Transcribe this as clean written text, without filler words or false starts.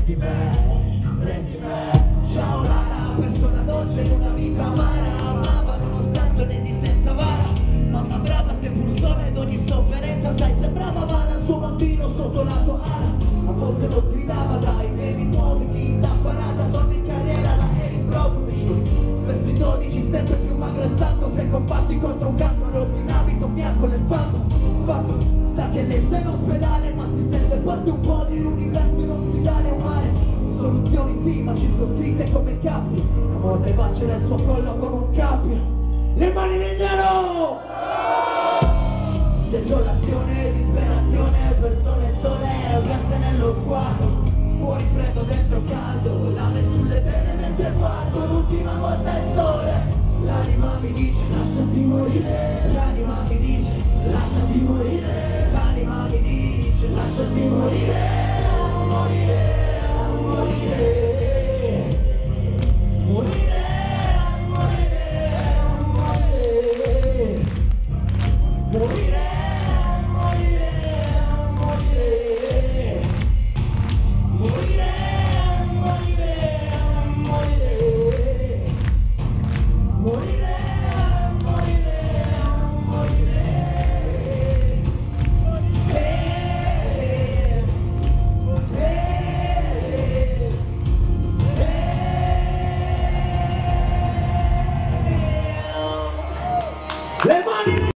prendi me. Ciao Lara, persona dolce in una vita amara, amava nonostante un'esistenza vara. Mamma brava, se pur sola ed ogni sofferenza, sai, sembrava vana il suo bambino sotto la sua ala. A volte lo sgridava dai bevi nuovi, da parata, donna in carriera, la eri proprio. Verso i 12, sempre più magro e stanco, se compatti contro un gatto, rotti in abito bianco nel fango. Fatto sta che lei sta in ospedale, ma si sente parte un po' di un universo in ospedale, un mare. Soluzioni sì, ma circoscritte come caschi. La morte bacia nel suo collo come un cappio. Le mani nel nero! Desolazione, disperazione, persone sole, perse nello sguardo. Fuori freddo, dentro caldo, lame sulle vene mentre guardo l'ultima volta il sole. L'anima mi dice lasciati morire, l'anima mi dice lasciati morire, l'anima mi dice lasciati morire, morire, morire, morire, morire, morire, morire.